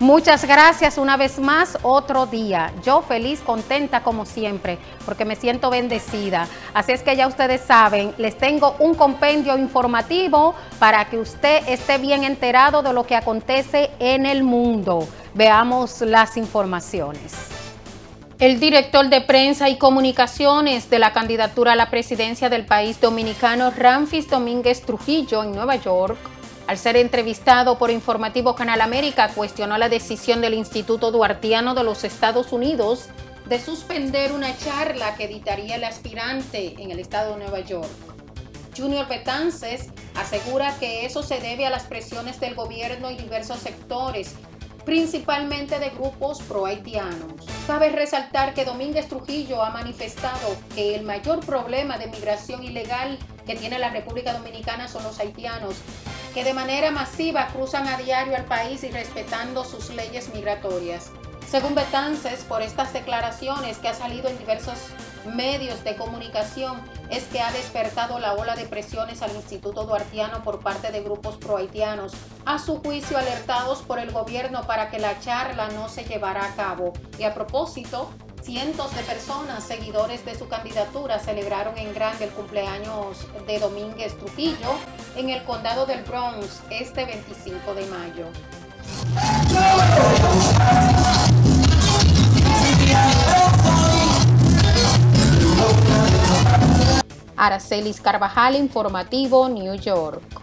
Muchas gracias una vez más, otro día. Yo feliz, contenta como siempre, porque me siento bendecida. Así es que ya ustedes saben, les tengo un compendio informativo para que usted esté bien enterado de lo que acontece en el mundo. Veamos las informaciones. El director de prensa y comunicaciones de la candidatura a la presidencia del país dominicano, Ramfis Domínguez Trujillo, en Nueva York, al ser entrevistado por Informativo Canal América, cuestionó la decisión del Instituto Duartiano de los Estados Unidos de suspender una charla que dictaría el aspirante en el estado de Nueva York. Junior Betances asegura que eso se debe a las presiones del gobierno y diversos sectores, principalmente de grupos pro-haitianos. Cabe resaltar que Domínguez Trujillo ha manifestado que el mayor problema de migración ilegal que tiene la República Dominicana son los haitianos, que de manera masiva cruzan a diario al país irrespetando sus leyes migratorias. Según Betances, por estas declaraciones que ha salido en diversos medios de comunicación, es que ha despertado la ola de presiones al Instituto Duartiano por parte de grupos pro-haitianos, a su juicio alertados por el gobierno para que la charla no se llevara a cabo. Y a propósito, cientos de personas, seguidores de su candidatura, celebraron en grande el cumpleaños de Domínguez Trujillo en el condado del Bronx este 25 de mayo. Aracelis Carvajal, Informativo, New York.